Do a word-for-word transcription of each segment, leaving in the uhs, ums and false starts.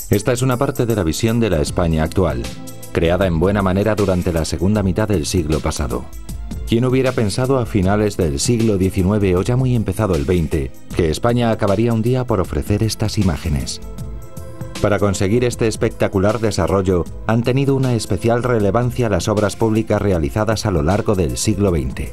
Esta es una parte de la visión de la España actual, creada en buena manera durante la segunda mitad del siglo pasado. ¿Quién hubiera pensado a finales del siglo diecinueve o ya muy empezado el veinte que España acabaría un día por ofrecer estas imágenes? Para conseguir este espectacular desarrollo, han tenido una especial relevancia las obras públicas realizadas a lo largo del siglo veinte.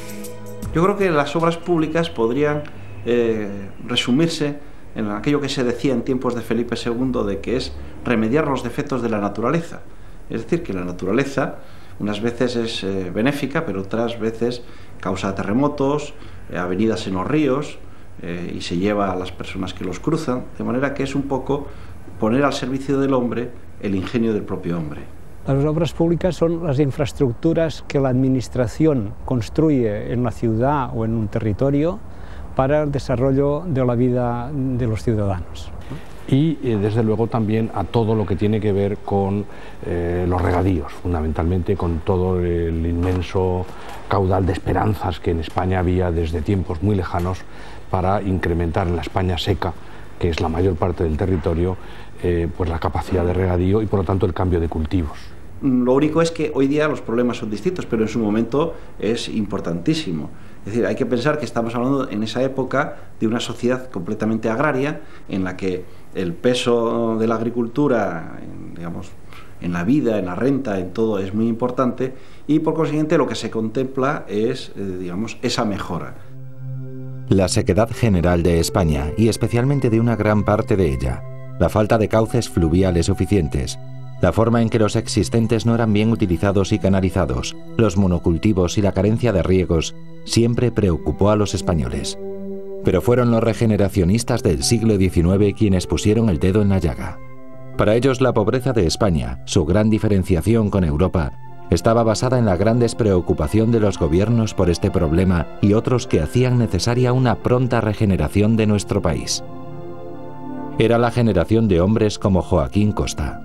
Yo creo que las obras públicas podrían eh, resumirse en aquello que se decía en tiempos de Felipe segundo, de que es remediar los defectos de la naturaleza. Es decir, que la naturaleza unas veces es eh, benéfica, pero otras veces causa terremotos, eh, avenidas en los ríos, eh, y se lleva a las personas que los cruzan, de manera que es un poco poner al servicio del hombre el ingenio del propio hombre. Las obras públicas son las infraestructuras que la administración construye en la ciudad o en un territorio para el desarrollo de la vida de los ciudadanos. Y eh, desde luego también a todo lo que tiene que ver con eh, los regadíos, fundamentalmente con todo el inmenso caudal de esperanzas que en España había desde tiempos muy lejanos para incrementar en la España seca, que es la mayor parte del territorio, eh, pues la capacidad de regadío y por lo tanto el cambio de cultivos. Lo único es que hoy día los problemas son distintos, pero en su momento es importantísimo. Es decir, hay que pensar que estamos hablando en esa época de una sociedad completamente agraria, en la que el peso de la agricultura, en, digamos, en la vida, en la renta, en todo, es muy importante, y por consiguiente lo que se contempla es, eh, digamos, esa mejora. La sequedad general de España, y especialmente de una gran parte de ella, la falta de cauces fluviales suficientes, la forma en que los existentes no eran bien utilizados y canalizados, los monocultivos y la carencia de riegos, siempre preocupó a los españoles. Pero fueron los regeneracionistas del siglo diecinueve quienes pusieron el dedo en la llaga. Para ellos la pobreza de España, su gran diferenciación con Europa, estaba basada en la gran despreocupación de los gobiernos por este problema y otros que hacían necesaria una pronta regeneración de nuestro país. Era la generación de hombres como Joaquín Costa.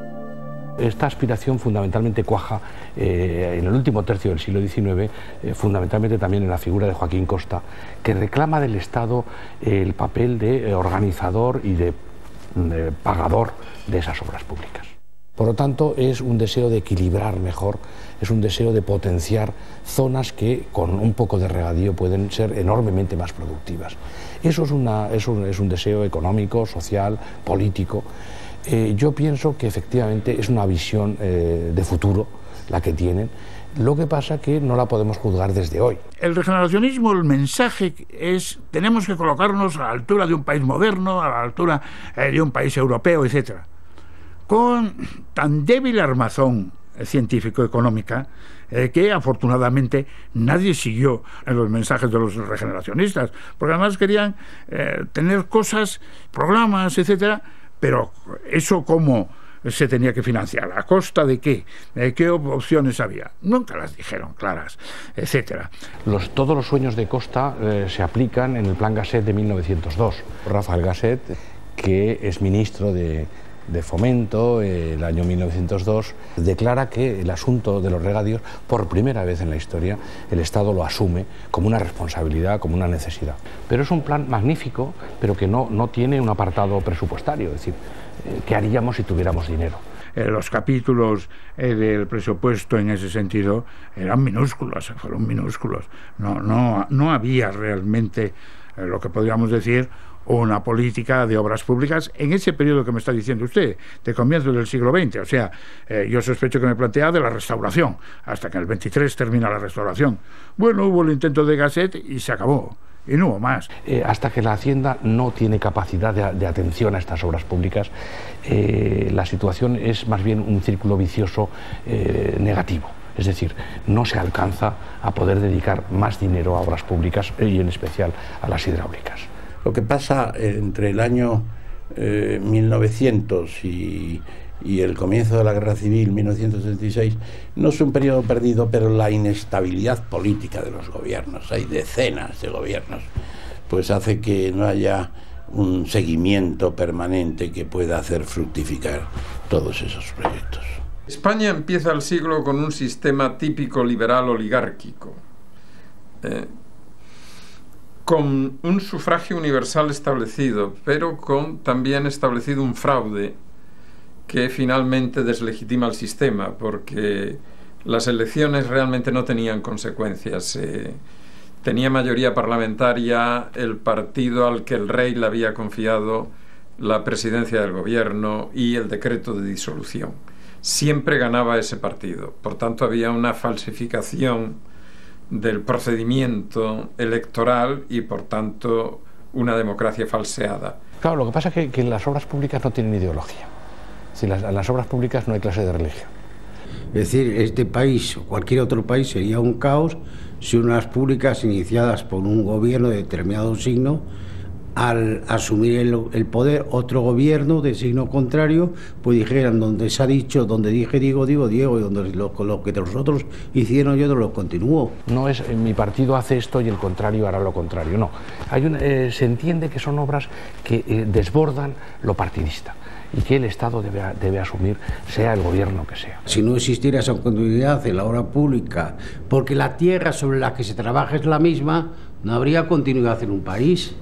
Esta aspiración fundamentalmente cuaja eh, en el último tercio del siglo diecinueve, eh, fundamentalmente también en la figura de Joaquín Costa, que reclama del Estado eh, el papel de eh, organizador y de, de pagador de esas obras públicas. Por lo tanto, es un deseo de equilibrar mejor, es un deseo de potenciar zonas que con un poco de regadío pueden ser enormemente más productivas. Eso es, una, es, un, es un deseo económico, social, político. Eh, yo pienso que efectivamente es una visión eh, de futuro la que tienen. Lo que pasa que no la podemos juzgar desde hoy. El regeneracionismo, el mensaje es: tenemos que colocarnos a la altura de un país moderno, a la altura eh, de un país europeo, etcétera. Con tan débil armazón científico-económica eh, que afortunadamente nadie siguió en los mensajes de los regeneracionistas, porque además querían eh, tener cosas, programas, etcétera, pero eso cómo se tenía que financiar, ¿a costa de qué? ¿De qué opciones había? Nunca las dijeron claras, etcétera. Los, todos los sueños de Costa eh, se aplican en el Plan Gasset de mil novecientos dos. Rafael Gasset, que es ministro de de Fomento, eh, el año mil novecientos dos, declara que el asunto de los regadíos, por primera vez en la historia, el Estado lo asume como una responsabilidad, como una necesidad. Pero es un plan magnífico, pero que no, no tiene un apartado presupuestario, es decir, eh, ¿qué haríamos si tuviéramos dinero? Eh, los capítulos eh, del presupuesto en ese sentido eran minúsculos, fueron minúsculos. No, no, no había realmente eh, lo que podríamos decir una política de obras públicas en ese periodo que me está diciendo usted, de comienzos del siglo veinte. O sea, eh, yo sospecho que me plantea de la restauración, hasta que en el veintitrés termina la restauración. Bueno, hubo el intento de Gasset y se acabó, y no hubo más. Eh, hasta que la Hacienda no tiene capacidad de, de atención a estas obras públicas, eh, la situación es más bien un círculo vicioso eh, negativo. Es decir, no se alcanza a poder dedicar más dinero a obras públicas y en especial a las hidráulicas. Lo que pasa entre el año eh, mil novecientos y, y el comienzo de la Guerra Civil, mil novecientos treinta y seis, no es un periodo perdido, pero la inestabilidad política de los gobiernos, hay decenas de gobiernos, pues hace que no haya un seguimiento permanente que pueda hacer fructificar todos esos proyectos. España empieza el siglo con un sistema típico liberal oligárquico. Eh, con un sufragio universal establecido, pero con también establecido un fraude que finalmente deslegitima el sistema, porque las elecciones realmente no tenían consecuencias. Eh, tenía mayoría parlamentaria el partido al que el rey le había confiado la presidencia del gobierno y el decreto de disolución. Siempre ganaba ese partido. Por tanto, había una falsificación del procedimiento electoral y, por tanto, una democracia falseada. Claro, lo que pasa es que, que las obras públicas no tienen ideología. Si las, en las obras públicas no hay clase de religión. Es decir, este país o cualquier otro país sería un caos si unas públicas iniciadas por un gobierno de determinado signo, al asumir el, el poder, otro gobierno de signo contrario, pues dijeran, donde se ha dicho, donde dije digo, digo Diego, y donde lo, lo que los otros hicieron yo lo continúo. No es mi partido hace esto y el contrario hará lo contrario, no. Hay un, eh, se entiende que son obras que eh, desbordan lo partidista y que el Estado debe, debe asumir, sea el gobierno que sea. Si no existiera esa continuidad en la obra pública, porque la tierra sobre la que se trabaja es la misma, no habría continuidad en un país.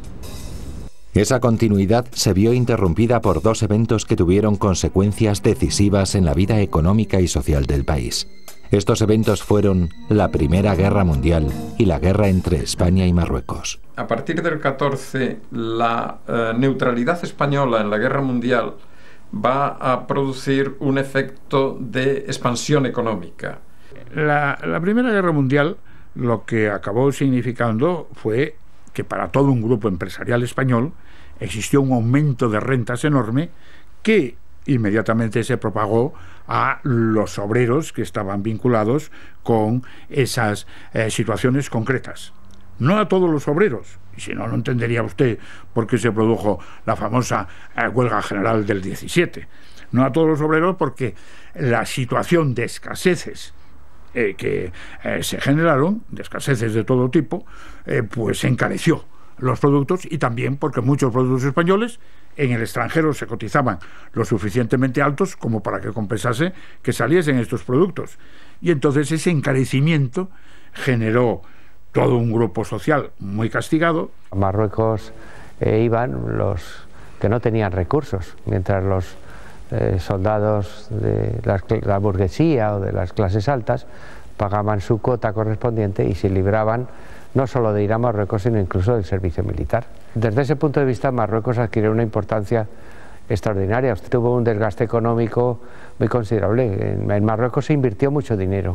Esa continuidad se vio interrumpida por dos eventos que tuvieron consecuencias decisivas en la vida económica y social del país. Estos eventos fueron la Primera Guerra Mundial y la guerra entre España y Marruecos. A partir del catorce, la eh, neutralidad española en la Guerra Mundial va a producir un efecto de expansión económica. La, la Primera Guerra Mundial lo que acabó significando fue que para todo un grupo empresarial español existió un aumento de rentas enorme que inmediatamente se propagó a los obreros que estaban vinculados con esas eh, situaciones concretas. No a todos los obreros, y si no, no entendería usted por qué se produjo la famosa eh, huelga general del diecisiete. No a todos los obreros porque la situación de escaseces Eh, que eh, se generaron, de escaseces de todo tipo, eh, pues encareció los productos, y también porque muchos productos españoles en el extranjero se cotizaban lo suficientemente altos como para que compensase que saliesen estos productos, y entonces ese encarecimiento generó todo un grupo social muy castigado. A Marruecos eh, iban los que no tenían recursos, mientras los Eh, soldados de la, la burguesía o de las clases altas pagaban su cuota correspondiente y se libraban no solo de ir a Marruecos, sino incluso del servicio militar. Desde ese punto de vista, Marruecos adquirió una importancia extraordinaria. Tuvo un desgaste económico muy considerable. En, en Marruecos se invirtió mucho dinero.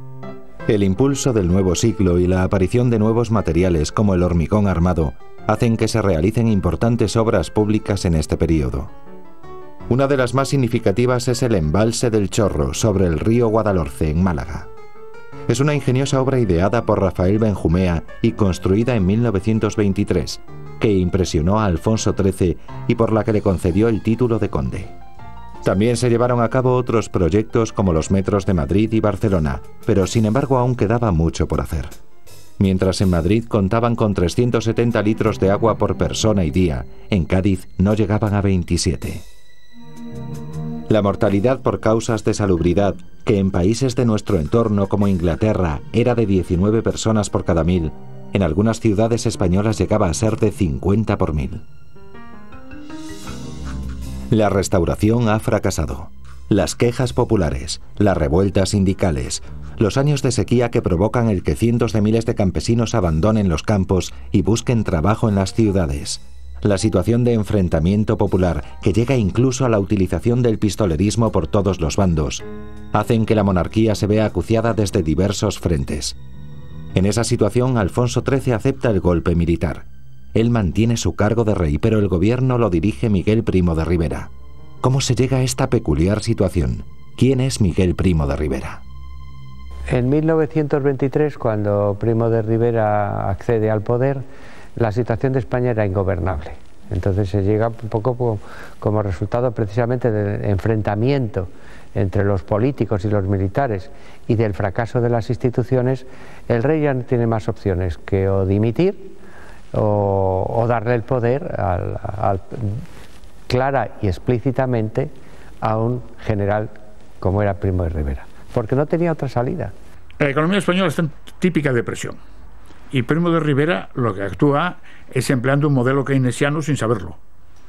El impulso del nuevo siglo y la aparición de nuevos materiales como el hormigón armado hacen que se realicen importantes obras públicas en este periodo. Una de las más significativas es el embalse del Chorro, sobre el río Guadalhorce, en Málaga. Es una ingeniosa obra ideada por Rafael Benjumea y construida en mil novecientos veintitrés, que impresionó a Alfonso trece y por la que le concedió el título de conde. También se llevaron a cabo otros proyectos como los metros de Madrid y Barcelona, pero sin embargo aún quedaba mucho por hacer. Mientras en Madrid contaban con trescientos setenta litros de agua por persona y día, en Cádiz no llegaban a veintisiete. La mortalidad por causas de salubridad, que en países de nuestro entorno como Inglaterra era de diecinueve personas por cada mil, en algunas ciudades españolas llegaba a ser de cincuenta por mil. La restauración ha fracasado. Las quejas populares, las revueltas sindicales, los años de sequía que provocan el que cientos de miles de campesinos abandonen los campos y busquen trabajo en las ciudades. La situación de enfrentamiento popular, que llega incluso a la utilización del pistolerismo por todos los bandos, hacen que la monarquía se vea acuciada desde diversos frentes. En esa situación, Alfonso trece acepta el golpe militar. Él mantiene su cargo de rey, pero el gobierno lo dirige Miguel Primo de Rivera. ¿Cómo se llega a esta peculiar situación? ¿Quién es Miguel Primo de Rivera? En mil novecientos veintitrés, cuando Primo de Rivera accede al poder, la situación de España era ingobernable. Entonces se llega un poco como resultado precisamente del enfrentamiento entre los políticos y los militares y del fracaso de las instituciones. El rey ya no tiene más opciones que o dimitir o, o darle el poder al, al, clara y explícitamente a un general como era Primo de Rivera, porque no tenía otra salida. La economía española está en típica depresión. Y Primo de Rivera lo que actúa es empleando un modelo keynesiano sin saberlo.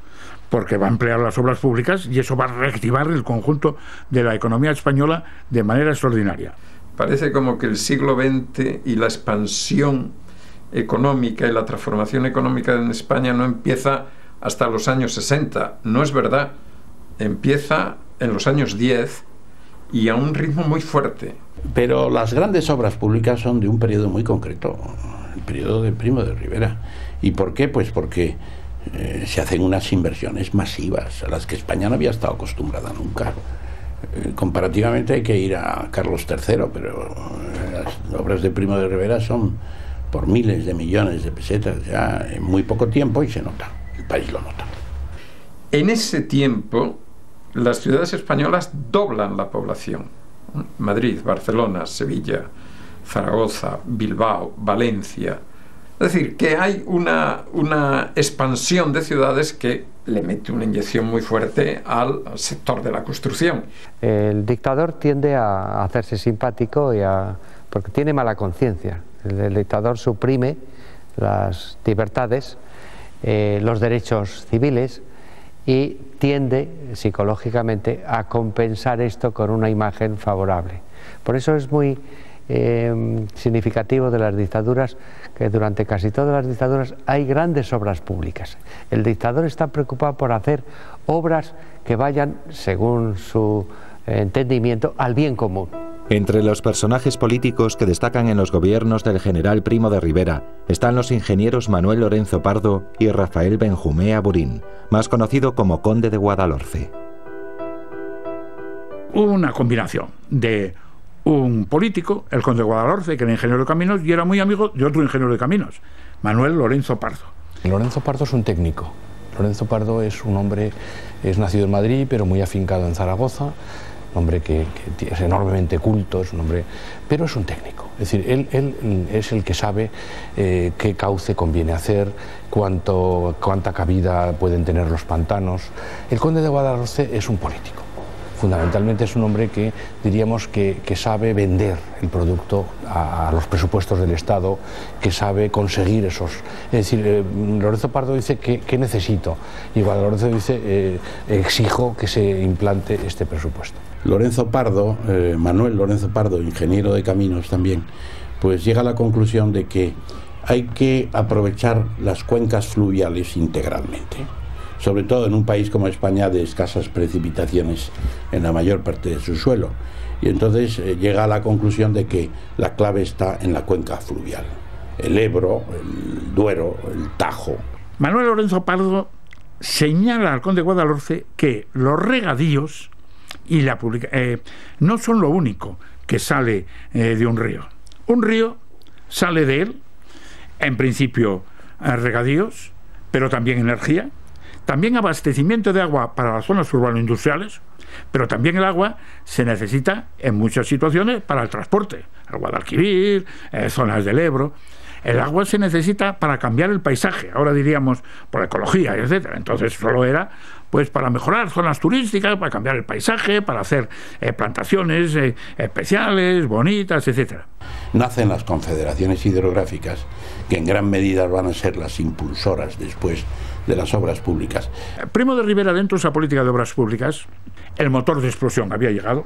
porque va a emplear las obras públicas y eso va a reactivar el conjunto de la economía española de manera extraordinaria. Parece como que el siglo veinte y la expansión económica y la transformación económica en España no empieza hasta los años sesenta. No es verdad. Empieza en los años diez y a un ritmo muy fuerte. Pero las grandes obras públicas son de un periodo muy concreto, el periodo de Primo de Rivera. ¿Y por qué? Pues porque eh, se hacen unas inversiones masivas a las que España no había estado acostumbrada nunca. Eh, comparativamente hay que ir a Carlos tercero, pero eh, las obras de Primo de Rivera son por miles de millones de pesetas ya en muy poco tiempo y se nota, el país lo nota. En ese tiempo las ciudades españolas doblan la población. Madrid, Barcelona, Sevilla, Zaragoza, Bilbao, Valencia. Es decir, que hay una, una expansión de ciudades que le mete una inyección muy fuerte al, al sector de la construcción. El dictador tiende a hacerse simpático y a, porque tiene mala conciencia. El, el dictador suprime las libertades, eh, los derechos civiles, y tiende psicológicamente a compensar esto con una imagen favorable. Por eso es muy eh, significativo de las dictaduras que durante casi todas las dictaduras hay grandes obras públicas. El dictador está preocupado por hacer obras que vayan, según su entendimiento, al bien común. Entre los personajes políticos que destacan en los gobiernos del general Primo de Rivera están los ingenieros Manuel Lorenzo Pardo y Rafael Benjumea Burín, más conocido como Conde de Guadalhorce. Hubo una combinación de un político, el Conde de Guadalhorce, que era ingeniero de caminos, y era muy amigo de otro ingeniero de caminos, Manuel Lorenzo Pardo. Lorenzo Pardo es un técnico. Lorenzo Pardo es un hombre, es nacido en Madrid, pero muy afincado en Zaragoza. Un hombre que, que es enormemente culto, es un hombre, pero es un técnico. Es decir, él, él es el que sabe eh, qué cauce conviene hacer, cuánto, cuánta cabida pueden tener los pantanos. El Conde de Guadalhorce es un político. Fundamentalmente es un hombre que diríamos que, que sabe vender el producto a, a los presupuestos del Estado, que sabe conseguir esos. Es decir, eh, Lorenzo Pardo dice que, que necesito, y Guadalhorce dice eh, exijo que se implante este presupuesto. Lorenzo Pardo, eh, Manuel Lorenzo Pardo, ingeniero de caminos también, pues llega a la conclusión de que hay que aprovechar las cuencas fluviales integralmente, sobre todo en un país como España de escasas precipitaciones en la mayor parte de su suelo. Y entonces eh, llega a la conclusión de que la clave está en la cuenca fluvial, el Ebro, el Duero, el Tajo. Manuel Lorenzo Pardo señala al Conde de Guadalhorce que los regadíos y la publica eh, no son lo único que sale eh, de un río. Un río sale de él, en principio, eh, regadíos, pero también energía, también abastecimiento de agua para las zonas urbano-industriales, pero también el agua se necesita en muchas situaciones para el transporte, el Guadalquivir, eh, zonas del Ebro. El agua se necesita para cambiar el paisaje, ahora diríamos por ecología, etcétera. Entonces solo era pues para mejorar zonas turísticas, para cambiar el paisaje, para hacer eh, plantaciones eh, especiales, bonitas, etcétera. Nacen las confederaciones hidrográficas, que en gran medida van a ser las impulsoras después de las obras públicas. Primo de Rivera, dentro de esa política de obras públicas, el motor de explosión había llegado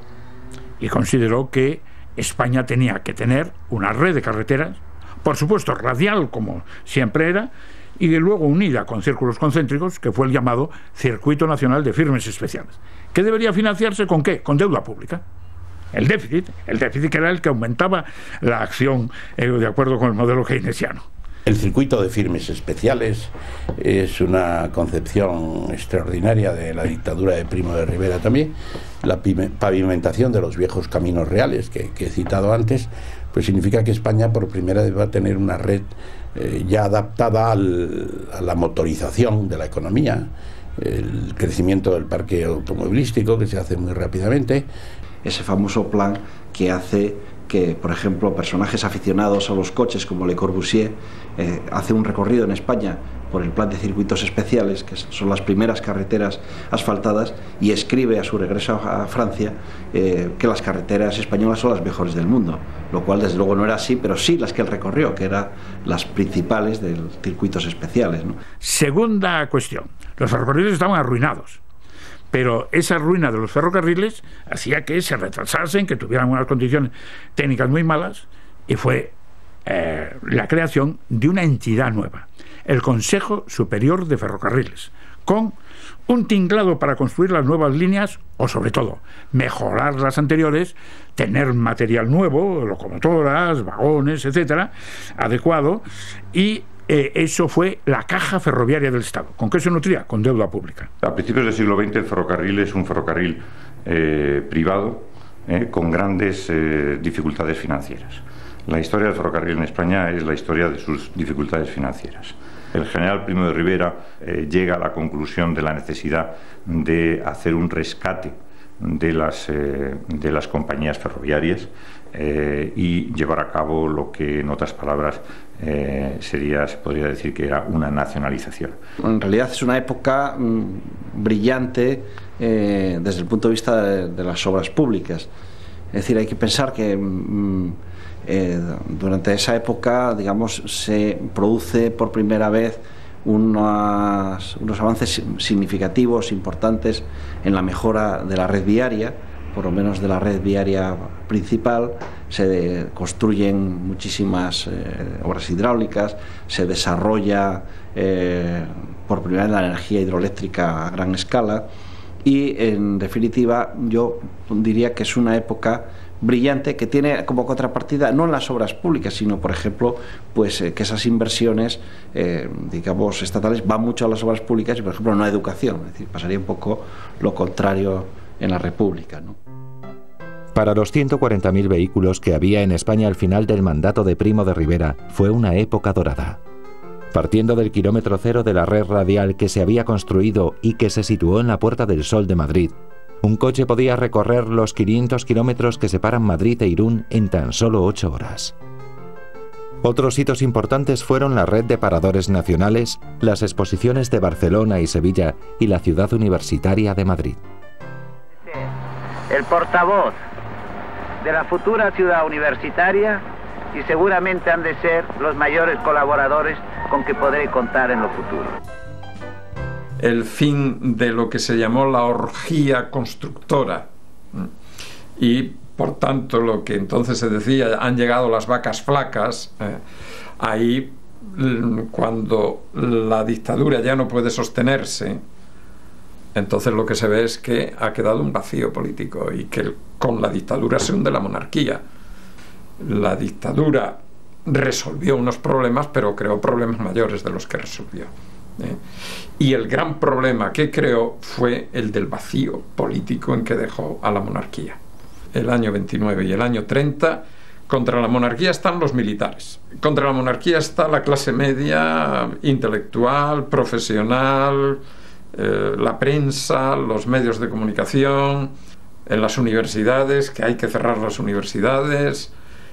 y consideró que España tenía que tener una red de carreteras, por supuesto radial como siempre era, y luego unida con círculos concéntricos, que fue el llamado Circuito Nacional de Firmes Especiales. ¿Qué debería financiarse con qué? Con deuda pública. El déficit, el déficit que era el que aumentaba la acción eh, de acuerdo con el modelo keynesiano. El circuito de firmes especiales es una concepción extraordinaria de la dictadura de Primo de Rivera también. La pavimentación de los viejos caminos reales que, que he citado antes, pues significa que España por primera vez va a tener una red eh, ya adaptada al, a la motorización de la economía, el crecimiento del parque automovilístico que se hace muy rápidamente. ese famoso plan que hace que, por ejemplo, personajes aficionados a los coches como Le Corbusier eh, hace un recorrido en España por el plan de circuitos especiales, que son las primeras carreteras asfaltadas, y escribe a su regreso a Francia eh, que las carreteras españolas son las mejores del mundo, lo cual desde luego no era así, pero sí las que él recorrió, que eran las principales de los circuitos especiales, ¿no? Segunda cuestión, los ferrocarriles estaban arruinados, pero esa ruina de los ferrocarriles hacía que se retrasasen, que tuvieran unas condiciones técnicas muy malas, y fue eh, la creación de una entidad nueva, el Consejo Superior de Ferrocarriles, con un tinglado para construir las nuevas líneas, o sobre todo mejorar las anteriores, tener material nuevo, locomotoras, vagones, etcétera, adecuado, y eh, eso fue la caja ferroviaria del Estado. ¿Con qué se nutría? Con deuda pública. A principios del siglo veinte el ferrocarril es un ferrocarril eh, privado eh, con grandes eh, dificultades financieras. La historia del ferrocarril en España es la historia de sus dificultades financieras. El general Primo de Rivera eh, llega a la conclusión de la necesidad de hacer un rescate de las, eh, de las compañías ferroviarias eh, y llevar a cabo lo que, en otras palabras, eh, sería, se podría decir que era una nacionalización. En realidad es una época mmm, brillante eh, desde el punto de vista de, de las obras públicas. Es decir, hay que pensar que mmm, Eh, durante esa época, digamos, se produce por primera vez unos, unos avances significativos, importantes en la mejora de la red viaria, por lo menos de la red viaria principal. Se de, construyen muchísimas eh, obras hidráulicas, se desarrolla eh, por primera vez la energía hidroeléctrica a gran escala, y en definitiva yo diría que es una época brillante que tiene como contrapartida no en las obras públicas, sino por ejemplo pues eh, que esas inversiones eh, digamos estatales van mucho a las obras públicas y por ejemplo no a educación. Es decir, pasaría un poco lo contrario en la República, ¿no? Para los ciento cuarenta mil vehículos que había en España al final del mandato de Primo de Rivera fue una época dorada. Partiendo del kilómetro cero de la red radial que se había construido y que se situó en la Puerta del Sol de Madrid, un coche podía recorrer los quinientos kilómetros que separan Madrid e Irún en tan solo ocho horas. Otros hitos importantes fueron la red de paradores nacionales, las exposiciones de Barcelona y Sevilla y la Ciudad Universitaria de Madrid. El portavoz de la futura ciudad universitaria, y seguramente han de ser los mayores colaboradores con que podré contar en lo futuro. El fin de lo que se llamó la orgía constructora, y por tanto lo que entonces se decía, han llegado las vacas flacas. eh, ahí cuando la dictadura ya no puede sostenerse, entonces lo que se ve es que ha quedado un vacío político y que con la dictadura se hunde la monarquía. La dictadura resolvió unos problemas, pero creó problemas mayores de los que resolvió. ¿eh? Y el gran problema que creó fue el del vacío político en que dejó a la monarquía. El año veintinueve y el año treinta, contra la monarquía están los militares. Contra la monarquía está la clase media, intelectual, profesional, eh, la prensa, los medios de comunicación, en las universidades, que hay que cerrar las universidades.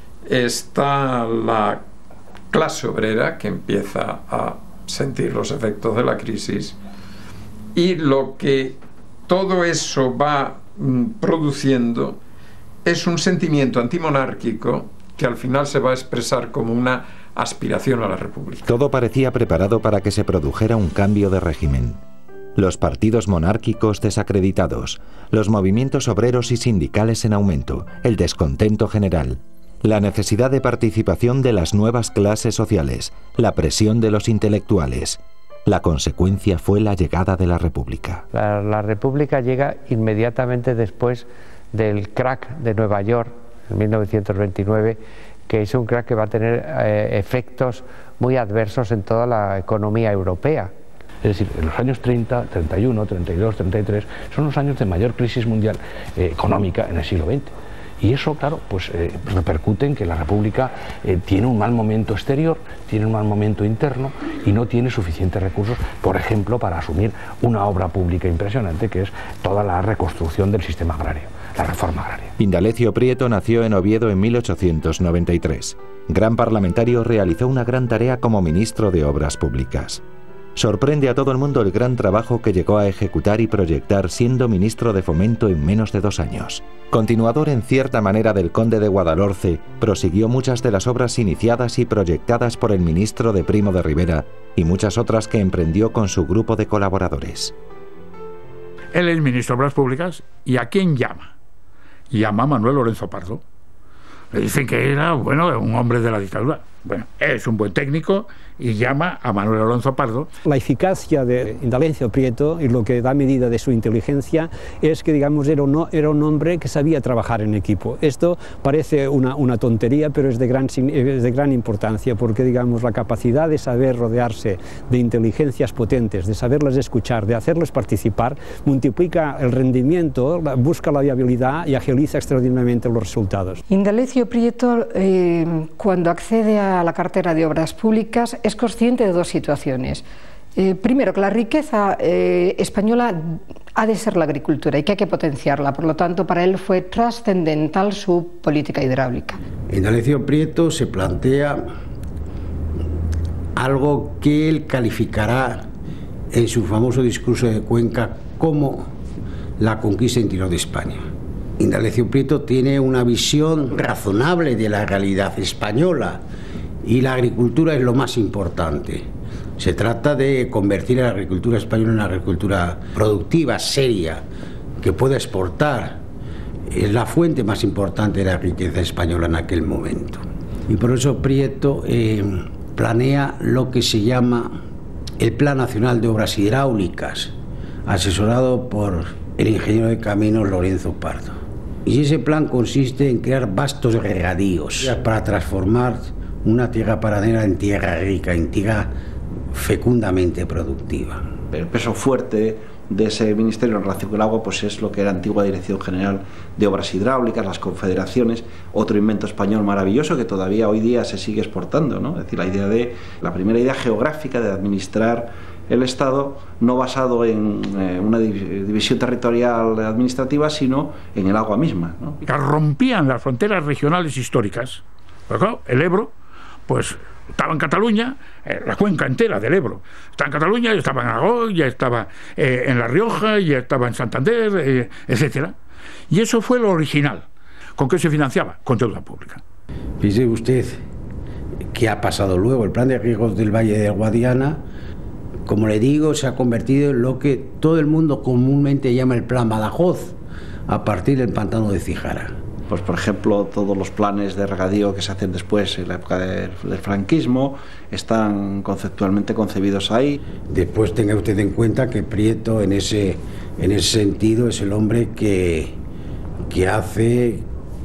Está la clase obrera, que empieza a sentir los efectos de la crisis, y lo que todo eso va mm, produciendo es un sentimiento antimonárquico que al final se va a expresar como una aspiración a la república. Todo parecía preparado para que se produjera un cambio de régimen. Los partidos monárquicos desacreditados, los movimientos obreros y sindicales en aumento, el descontento general, la necesidad de participación de las nuevas clases sociales, la presión de los intelectuales. La consecuencia fue la llegada de la República. La, la República llega inmediatamente después del crack de Nueva York, en mil novecientos veintinueve, que es un crack que va a tener eh, efectos muy adversos en toda la economía europea. Es decir, en los años treinta, treinta y uno, treinta y dos, treinta y tres son los años de mayor crisis mundial eh, económica en el siglo veinte. Y eso, claro, pues eh, repercute en que la República eh, tiene un mal momento exterior, tiene un mal momento interno y no tiene suficientes recursos, por ejemplo, para asumir una obra pública impresionante que es toda la reconstrucción del sistema agrario, la reforma agraria. Indalecio Prieto nació en Oviedo en mil ochocientos noventa y tres. Gran parlamentario, realizó una gran tarea como ministro de Obras Públicas. Sorprende a todo el mundo el gran trabajo que llegó a ejecutar y proyectar siendo ministro de Fomento en menos de dos años. Continuador en cierta manera del conde de Guadalhorce, prosiguió muchas de las obras iniciadas y proyectadas por el ministro de Primo de Rivera y muchas otras que emprendió con su grupo de colaboradores. Él es ministro de Obras Públicas, ¿y a quién llama? Llama a Manuel Lorenzo Pardo. Le dicen que era, bueno, un hombre de la dictadura. Bueno, es un buen técnico y llama a Manuel Alonso Pardo. La eficacia de Indalecio Prieto y lo que da medida de su inteligencia es que, digamos, era un, era un hombre que sabía trabajar en equipo. Esto parece una, una tontería, pero es de, gran, es de gran importancia, porque, digamos, la capacidad de saber rodearse de inteligencias potentes, de saberlas escuchar, de hacerlas participar, multiplica el rendimiento, busca la viabilidad y agiliza extraordinariamente los resultados. Indalecio Prieto, eh, cuando accede a a la cartera de Obras Públicas, es consciente de dos situaciones. Eh, primero, que la riqueza eh, española ha de ser la agricultura y que hay que potenciarla. Por lo tanto, para él fue trascendental su política hidráulica. Indalecio Prieto se plantea algo que él calificará en su famoso discurso de Cuenca como la conquista interior de España. Indalecio Prieto tiene una visión razonable de la realidad española y la agricultura es lo más importante. Se trata de convertir a la agricultura española en una agricultura productiva, seria, que pueda exportar. Es la fuente más importante de la riqueza española en aquel momento. Y por eso Prieto eh, planea lo que se llama el Plan Nacional de Obras Hidráulicas, asesorado por el ingeniero de caminos Lorenzo Pardo. Y ese plan consiste en crear vastos regadíos para transformar una tierra paranera en tierra rica, en tierra fecundamente productiva. El peso fuerte de ese ministerio en relación con el agua pues es lo que era la antigua Dirección General de Obras Hidráulicas, las confederaciones, otro invento español maravilloso que todavía hoy día se sigue exportando, ¿no? Es decir, la idea de la primera idea geográfica de administrar el Estado, no basado en eh, una división territorial administrativa, sino en el agua misma, ¿no? Rompían las fronteras regionales históricas. Pero claro, el Ebro, pues estaba en Cataluña, eh, la cuenca entera del Ebro. Estaba en Cataluña, ya estaba en Aragón, ya estaba eh, en La Rioja, ya estaba en Santander, eh, etcétera. Y eso fue lo original. ¿Con qué se financiaba? Con deuda pública. Fíjese usted qué ha pasado luego. El plan de riegos del Valle del Guadiana, como le digo, se ha convertido en lo que todo el mundo comúnmente llama el Plan Badajoz, a partir del pantano de Cijara. Pues, por ejemplo, todos los planes de regadío que se hacen después, en la época del, del franquismo, están conceptualmente concebidos ahí. Después tenga usted en cuenta que Prieto, en ese, en ese sentido, es el hombre que, que hace,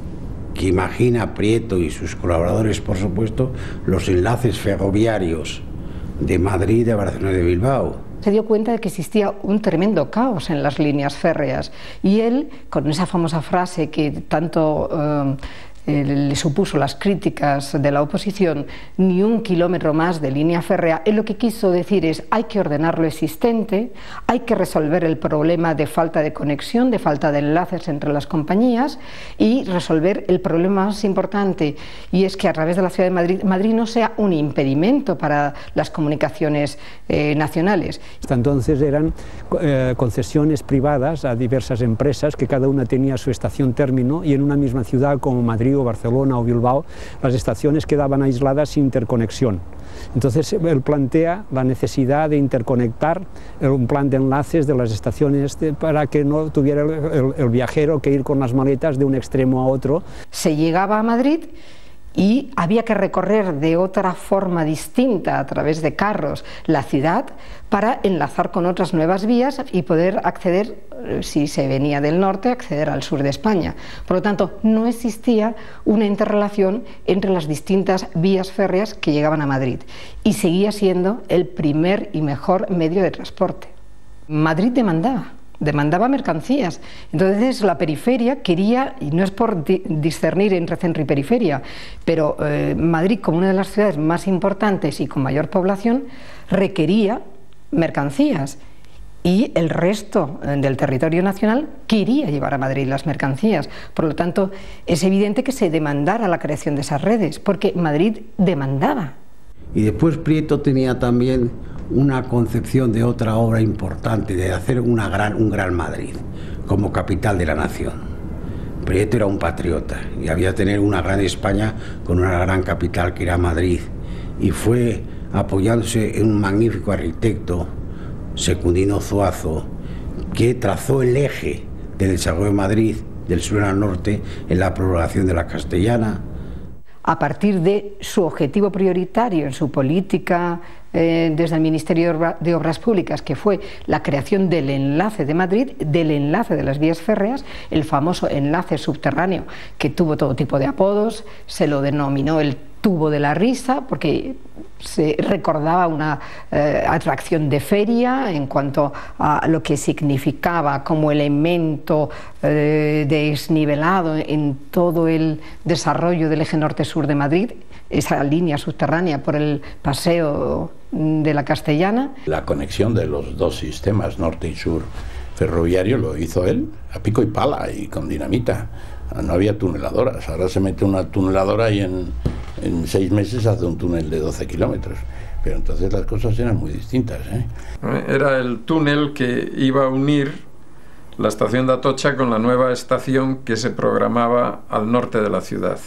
que imagina Prieto y sus colaboradores, por supuesto, los enlaces ferroviarios de Madrid, de Barcelona y de Bilbao. Se dio cuenta de que existía un tremendo caos en las líneas férreas y él, con esa famosa frase que tanto eh, le supuso las críticas de la oposición, ni un kilómetro más de línea férrea, él lo que quiso decir es: hay que ordenar lo existente, hay que resolver el problema de falta de conexión, de falta de enlaces entre las compañías y resolver el problema más importante, y es que a través de la ciudad de Madrid, Madrid no sea un impedimento para las comunicaciones eh, nacionales. Hasta entonces eran eh, concesiones privadas a diversas empresas que cada una tenía su estación término, y en una misma ciudad como Madrid o Barcelona o Bilbao, las estaciones quedaban aisladas sin interconexión. Entonces él plantea la necesidad de interconectar un plan de enlaces de las estaciones de, para que no tuviera el, el, el viajero que ir con las maletas de un extremo a otro. Se llegaba a Madrid y había que recorrer de otra forma distinta, a través de carros, la ciudad para enlazar con otras nuevas vías y poder acceder, si se venía del norte, acceder al sur de España. Por lo tanto, no existía una interrelación entre las distintas vías férreas que llegaban a Madrid, y seguía siendo el primer y mejor medio de transporte. Madrid demandaba demandaba mercancías. Entonces la periferia quería, y no es por di discernir entre centro y periferia, pero eh, Madrid, como una de las ciudades más importantes y con mayor población, requería mercancías. Y el resto del territorio nacional quería llevar a Madrid las mercancías. Por lo tanto, es evidente que se demandara la creación de esas redes, porque Madrid demandaba. Y después Prieto tenía también una concepción de otra obra importante, de hacer una gran, un gran Madrid como capital de la nación. Prieto era un patriota y había tener una gran España con una gran capital que era Madrid. Y fue apoyándose en un magnífico arquitecto, Secundino Zuazo, que trazó el eje del desarrollo de Madrid del sur al norte en la prolongación de la Castellana. A partir de su objetivo prioritario en su política eh, desde el Ministerio de Obras Públicas, que fue la creación del enlace de Madrid, del enlace de las vías férreas, el famoso enlace subterráneo, que tuvo todo tipo de apodos, se lo denominó el tubo de la risa, porque se recordaba una eh, atracción de feria en cuanto a lo que significaba como elemento eh, desnivelado en todo el desarrollo del eje norte-sur de Madrid, esa línea subterránea por el paseo de la Castellana. La conexión de los dos sistemas, norte y sur ferroviario, lo hizo él a pico y pala y con dinamita. No había tuneladoras, ahora se mete una tuneladora y en, en seis meses hace un túnel de doce kilómetros. Pero entonces las cosas eran muy distintas, ¿eh? Era el túnel que iba a unir la estación de Atocha con la nueva estación que se programaba al norte de la ciudad.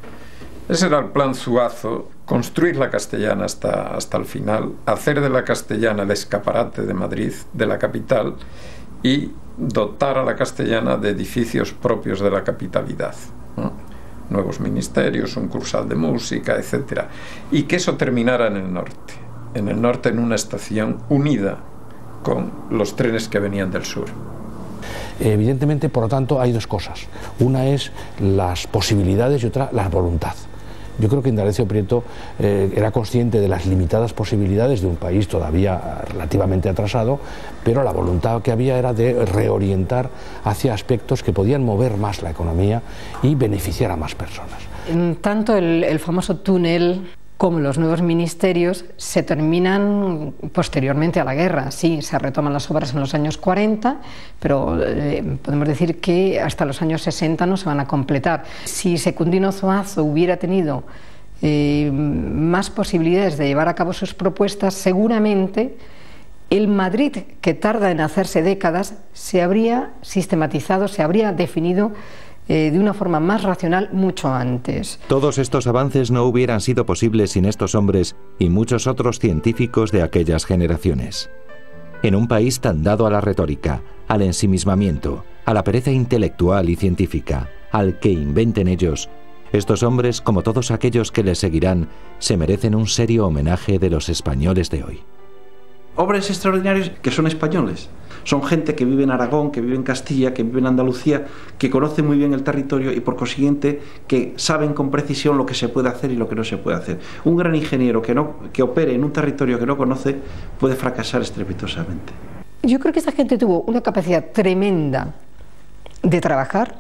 Ese era el plan Zuazo, construir la Castellana hasta, hasta el final, hacer de la Castellana el escaparate de Madrid, de la capital, y dotar a la Castellana de edificios propios de la capitalidad, ¿no? Nuevos ministerios, un cursal de música, etcétera, y que eso terminara en el norte, en el norte en una estación unida con los trenes que venían del sur. Evidentemente, por lo tanto, hay dos cosas. Una es las posibilidades y otra la voluntad. Yo creo que Indalecio Prieto eh, era consciente de las limitadas posibilidades de un país todavía relativamente atrasado, pero la voluntad que había era de reorientar hacia aspectos que podían mover más la economía y beneficiar a más personas. Tanto el, el famoso túnel como los nuevos ministerios se terminan posteriormente a la guerra. Sí, se retoman las obras en los años cuarenta, pero eh, podemos decir que hasta los años sesenta no se van a completar. Si Secundino Zuazo hubiera tenido eh, más posibilidades de llevar a cabo sus propuestas, seguramente el Madrid, que tarda en hacerse décadas, se habría sistematizado, se habría definido Eh, de una forma más racional mucho antes. Todos estos avances no hubieran sido posibles sin estos hombres y muchos otros científicos de aquellas generaciones. En un país tan dado a la retórica, al ensimismamiento, a la pereza intelectual y científica, al que inventen ellos, estos hombres, como todos aquellos que les seguirán, se merecen un serio homenaje de los españoles de hoy. Hombres extraordinarios que son españoles. Son gente que vive en Aragón, que vive en Castilla, que vive en Andalucía, que conoce muy bien el territorio y por consiguiente que saben con precisión lo que se puede hacer y lo que no se puede hacer. Un gran ingeniero que, no, que opere en un territorio que no conoce puede fracasar estrepitosamente. Yo creo que esta gente tuvo una capacidad tremenda de trabajar,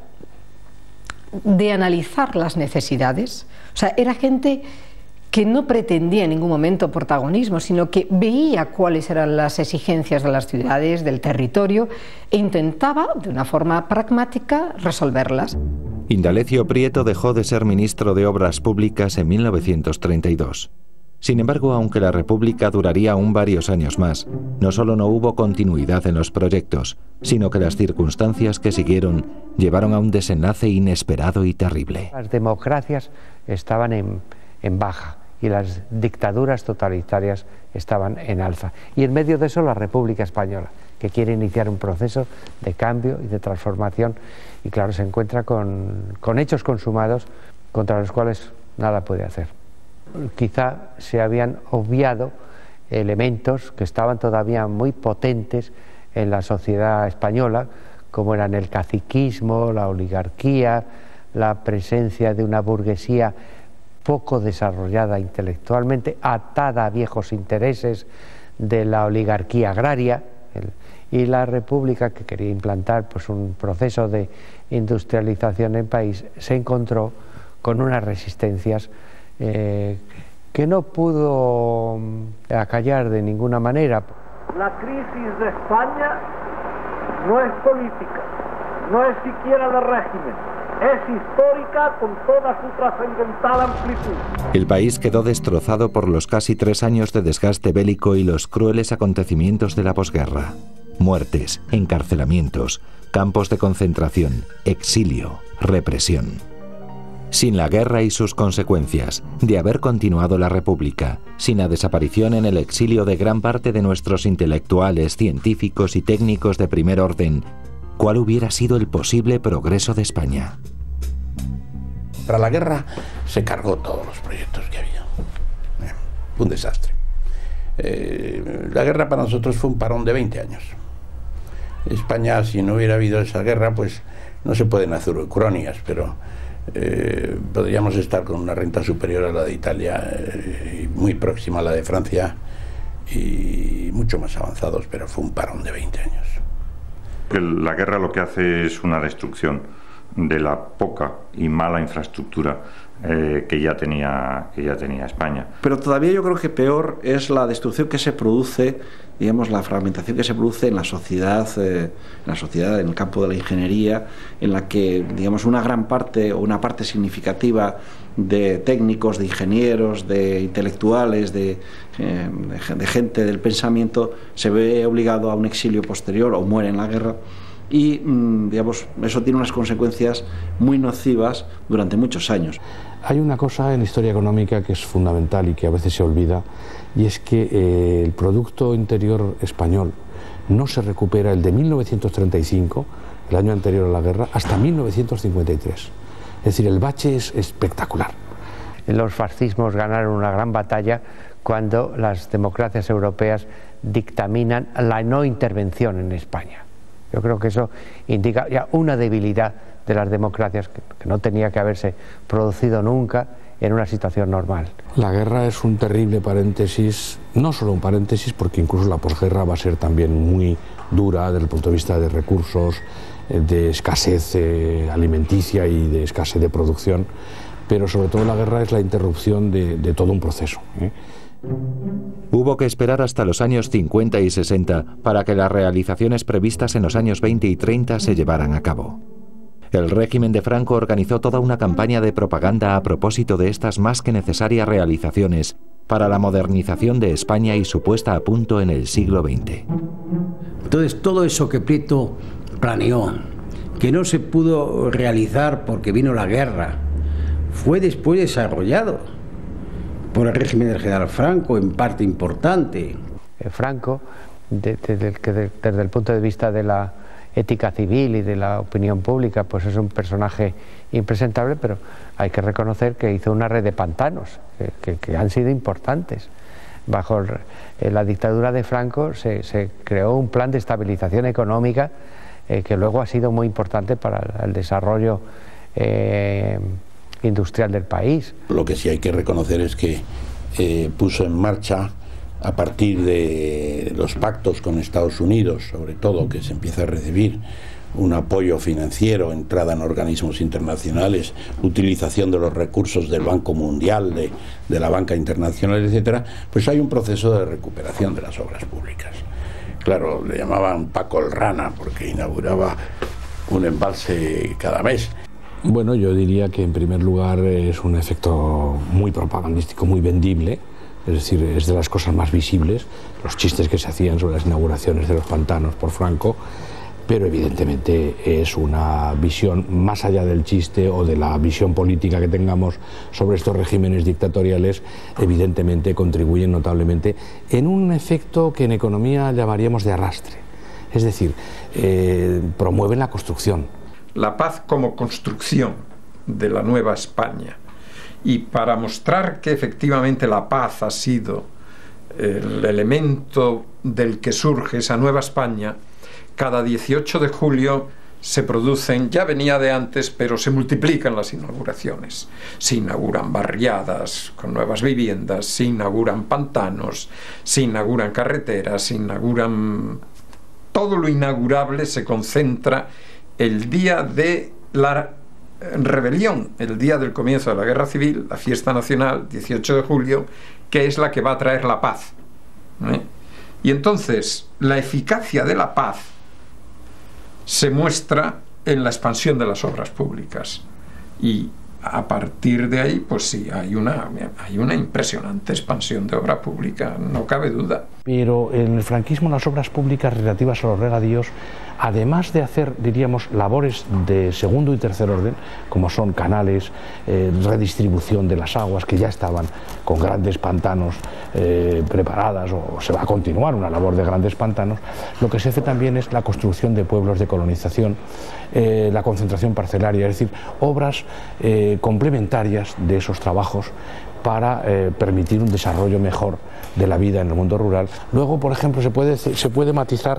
de analizar las necesidades. O sea, era gente que no pretendía en ningún momento protagonismo, sino que veía cuáles eran las exigencias de las ciudades, del territorio, e intentaba, de una forma pragmática, resolverlas. Indalecio Prieto dejó de ser ministro de Obras Públicas en mil novecientos treinta y dos. Sin embargo, aunque la República duraría aún varios años más, no solo no hubo continuidad en los proyectos, sino que las circunstancias que siguieron llevaron a un desenlace inesperado y terrible. Las democracias estaban en, en baja y las dictaduras totalitarias estaban en alza. Y en medio de eso la República Española, que quiere iniciar un proceso de cambio y de transformación, y claro, se encuentra con, con hechos consumados contra los cuales nada puede hacer. Quizá se habían obviado elementos que estaban todavía muy potentes en la sociedad española, como eran el caciquismo, la oligarquía, la presencia de una burguesía poco desarrollada intelectualmente, atada a viejos intereses de la oligarquía agraria, el, y la República, que quería implantar pues, un proceso de industrialización en el país, se encontró con unas resistencias eh, que no pudo acallar de ninguna manera. La crisis de España no es política, no es siquiera de régimen, es histórica con toda su trascendental amplitud. El país quedó destrozado por los casi tres años de desgaste bélico y los crueles acontecimientos de la posguerra. Muertes, encarcelamientos, campos de concentración, exilio, represión. Sin la guerra y sus consecuencias, de haber continuado la República, sin la desaparición en el exilio de gran parte de nuestros intelectuales, científicos y técnicos de primer orden, ¿cuál hubiera sido el posible progreso de España? Tras la guerra se cargó todos los proyectos que había. Eh, un desastre. Eh, la guerra para nosotros fue un parón de veinte años. España, si no hubiera habido esa guerra, pues no se pueden hacer ucronias, pero eh, podríamos estar con una renta superior a la de Italia, eh, y muy próxima a la de Francia y mucho más avanzados, pero fue un parón de veinte años. La guerra lo que hace es una destrucción de la poca y mala infraestructura eh, que, ya tenía, que ya tenía España. Pero todavía yo creo que peor es la destrucción que se produce, digamos, la fragmentación que se produce en la sociedad, eh, en la sociedad, en el campo de la ingeniería, en la que, digamos, una gran parte o una parte significativa de técnicos, de ingenieros, de intelectuales, de, eh, de gente del pensamiento se ve obligado a un exilio posterior o muere en la guerra. Y digamos, eso tiene unas consecuencias muy nocivas durante muchos años. Hay una cosa en historia económica que es fundamental y que a veces se olvida, y es que eh, el Producto Interior Español no se recupera el de mil novecientos treinta y cinco, el año anterior a la guerra, hasta mil novecientos cincuenta y tres. Es decir, el bache es espectacular. Los fascismos ganaron una gran batalla cuando las democracias europeas dictaminan la no intervención en España. Yo creo que eso indica ya una debilidad de las democracias que, que no tenía que haberse producido nunca en una situación normal. La guerra es un terrible paréntesis, no solo un paréntesis, porque incluso la posguerra va a ser también muy dura desde el punto de vista de recursos, de escasez eh, alimenticia y de escasez de producción, pero sobre todo la guerra es la interrupción de, de todo un proceso, ¿eh? Hubo que esperar hasta los años cincuenta y sesenta para que las realizaciones previstas en los años veinte y treinta se llevaran a cabo. El régimen de Franco organizó toda una campaña de propaganda a propósito de estas más que necesarias realizaciones para la modernización de España y su puesta a punto en el siglo veinte. Entonces, todo eso que Prieto planeó, que no se pudo realizar porque vino la guerra, fue después desarrollado por el régimen del general Franco, en parte importante. Franco, de, de, de, de, desde el punto de vista de la ética civil y de la opinión pública, pues es un personaje impresentable, pero hay que reconocer que hizo una red de pantanos, que, que, que han sido importantes. Bajo el, la dictadura de Franco se, se creó un plan de estabilización económica eh, que luego ha sido muy importante para el, el desarrollo eh, industrial del país. Lo que sí hay que reconocer es que eh, puso en marcha, a partir de los pactos con Estados Unidos, sobre todo, que se empieza a recibir un apoyo financiero, entrada en organismos internacionales, utilización de los recursos del Banco Mundial, de, de la banca internacional, etcétera, pues hay un proceso de recuperación de las obras públicas. Claro, le llamaban Paco el Rana porque inauguraba un embalse cada mes. Bueno, yo diría que en primer lugar es un efecto muy propagandístico, muy vendible, es decir, es de las cosas más visibles, los chistes que se hacían sobre las inauguraciones de los pantanos por Franco, pero evidentemente es una visión más allá del chiste o de la visión política que tengamos sobre estos regímenes dictatoriales, evidentemente contribuyen notablemente en un efecto que en economía llamaríamos de arrastre, es decir, eh, promueven la construcción. La paz como construcción de la nueva España. Y para mostrar que efectivamente la paz ha sido el elemento del que surge esa nueva España, cada dieciocho de julio se producen, ya venía de antes, pero se multiplican las inauguraciones. Se inauguran barriadas con nuevas viviendas, se inauguran pantanos, se inauguran carreteras, se inauguran todo lo inaugurable se concentra el día de la rebelión, el día del comienzo de la guerra civil, la fiesta nacional, dieciocho de julio, que es la que va a traer la paz. ¿eh? Y entonces la eficacia de la paz se muestra en la expansión de las obras públicas, y a partir de ahí, pues sí, hay una, hay una impresionante expansión de obra pública, no cabe duda. Pero en el franquismo las obras públicas relativas a los regadíos, además de hacer, diríamos, labores de segundo y tercer orden, como son canales, eh, redistribución de las aguas, que ya estaban con grandes pantanos eh, preparadas, o se va a continuar una labor de grandes pantanos, lo que se hace también es la construcción de pueblos de colonización, eh, la concentración parcelaria, es decir, obras eh, complementarias de esos trabajos para eh, permitir un desarrollo mejor de la vida en el mundo rural. Luego, por ejemplo, se puede, se puede matizar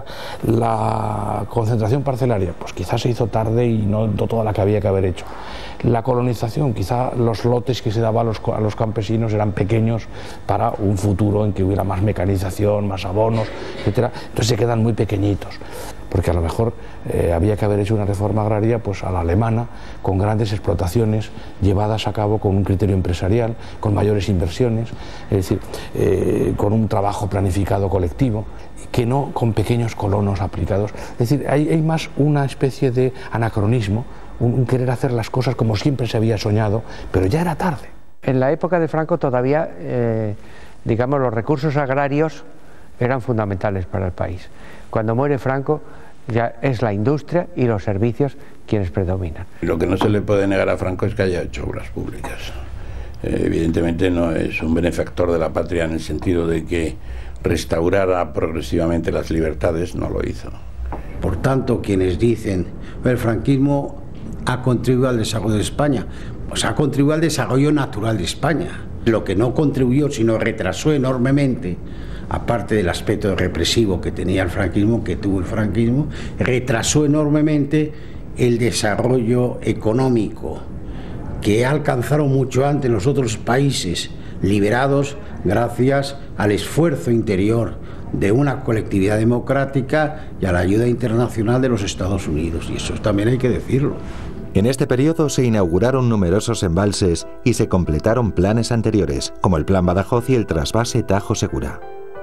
la concentración parcelaria, pues quizás se hizo tarde y no, no toda la que había que haber hecho. La colonización, quizá los lotes que se daban a los, a los campesinos eran pequeños para un futuro en que hubiera más mecanización, más abonos, etcétera. Entonces se quedan muy pequeñitos, porque a lo mejor eh, había que haber hecho una reforma agraria pues a la alemana, con grandes explotaciones llevadas a cabo con un criterio empresarial, con mayores inversiones, es decir, eh, con un trabajo planificado colectivo, que no con pequeños colonos aplicados. Es decir, hay, hay más una especie de anacronismo, un, un querer hacer las cosas como siempre se había soñado, pero ya era tarde. En la época de Franco todavía, eh, digamos, los recursos agrarios eran fundamentales para el país. Cuando muere Franco, ya es la industria y los servicios quienes predominan. Lo que no se le puede negar a Franco es que haya hecho obras públicas. Eh, evidentemente no es un benefactor de la patria en el sentido de que restaurara progresivamente las libertades, no lo hizo. Por tanto, quienes dicen el franquismo ha contribuido al desarrollo de España, pues ha contribuido al desarrollo natural de España. Lo que no contribuyó, sino retrasó enormemente, aparte del aspecto represivo que tenía el franquismo, que tuvo el franquismo, retrasó enormemente el desarrollo económico que alcanzaron mucho antes los otros países liberados gracias al esfuerzo interior de una colectividad democrática y a la ayuda internacional de los Estados Unidos, y eso también hay que decirlo. En este periodo se inauguraron numerosos embalses y se completaron planes anteriores, como el Plan Badajoz y el trasvase Tajo Segura.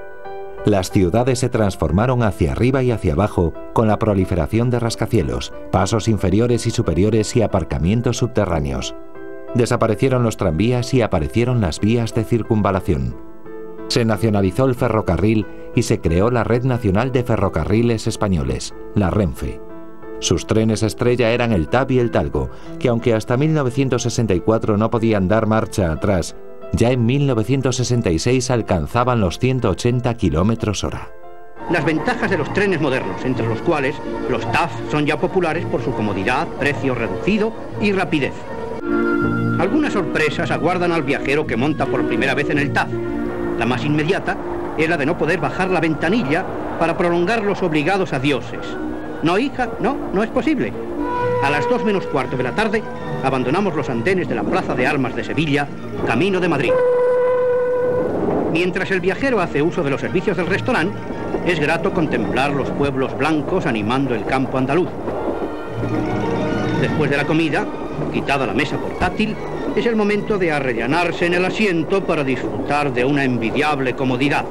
Las ciudades se transformaron hacia arriba y hacia abajo con la proliferación de rascacielos, pasos inferiores y superiores y aparcamientos subterráneos. Desaparecieron los tranvías y aparecieron las vías de circunvalación. Se nacionalizó el ferrocarril y se creó la Red Nacional de Ferrocarriles Españoles, la Renfe. Sus trenes estrella eran el T A V y el Talgo, que aunque hasta mil novecientos sesenta y cuatro no podían dar marcha atrás, ya en mil novecientos sesenta y seis alcanzaban los ciento ochenta kilómetros hora. Las ventajas de los trenes modernos, entre los cuales los T A V son ya populares por su comodidad, precio reducido y rapidez. Algunas sorpresas aguardan al viajero que monta por primera vez en el T A V. La más inmediata es la de no poder bajar la ventanilla para prolongar los obligados adioses. No, hija, no, no es posible. A las dos menos cuarto de la tarde abandonamos los andenes de la Plaza de Armas de Sevilla, camino de Madrid. Mientras el viajero hace uso de los servicios del restaurante, es grato contemplar los pueblos blancos animando el campo andaluz. Después de la comida, quitada la mesa portátil, es el momento de arrellanarse en el asiento para disfrutar de una envidiable comodidad.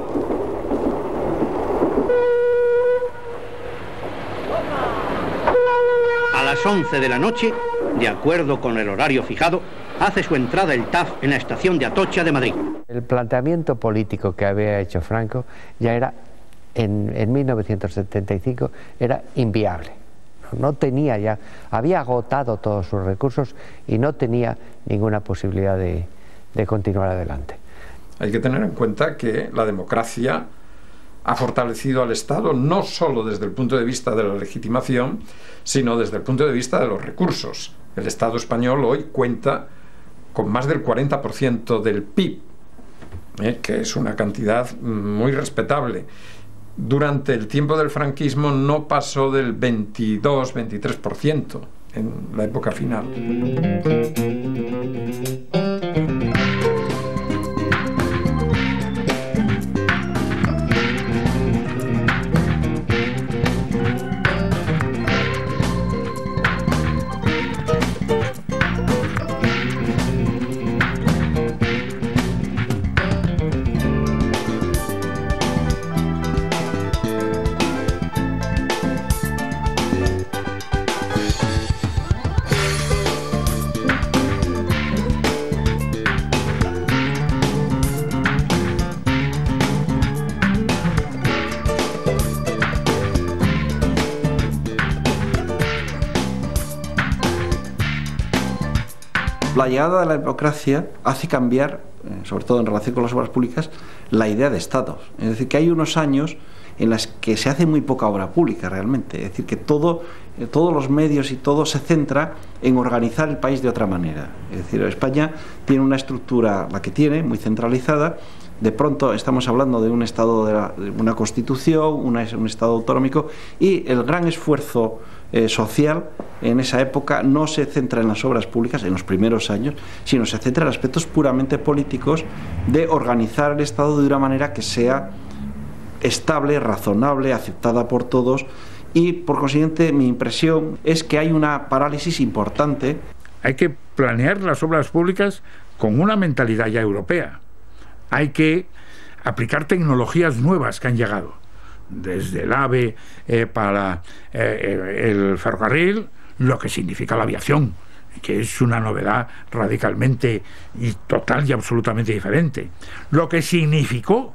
A las once de la noche, de acuerdo con el horario fijado, hace su entrada el T A V en la estación de Atocha de Madrid. El planteamiento político que había hecho Franco ya era, en, en mil novecientos setenta y cinco, era inviable. No tenía ya, había agotado todos sus recursos y no tenía ninguna posibilidad de, de continuar adelante. Hay que tener en cuenta que la democracia ha fortalecido al Estado no solo desde el punto de vista de la legitimación, sino desde el punto de vista de los recursos. El Estado español hoy cuenta con más del cuarenta por ciento del P I B, ¿eh? que es una cantidad muy respetable. Durante el tiempo del franquismo no pasó del veintidós veintitrés por ciento en la época final. La llegada de la democracia hace cambiar, eh, sobre todo en relación con las obras públicas, la idea de Estado. Es decir, que hay unos años en los que se hace muy poca obra pública realmente. Es decir, que todo, eh, todos los medios y todo se centra en organizar el país de otra manera. Es decir, España tiene una estructura, la que tiene, muy centralizada. De pronto estamos hablando de un Estado, de, la, de una Constitución, una, un Estado autonómico, y el gran esfuerzo eh, social en esa época no se centra en las obras públicas en los primeros años, sino se centra en aspectos puramente políticos de organizar el Estado de una manera que sea estable, razonable, aceptada por todos, y por consiguiente mi impresión es que hay una parálisis importante. Hay que planear las obras públicas con una mentalidad ya europea. Hay que aplicar tecnologías nuevas que han llegado, desde el AVE eh, para eh, el ferrocarril, lo que significa la aviación, que es una novedad radicalmente y total y absolutamente diferente. Lo que significó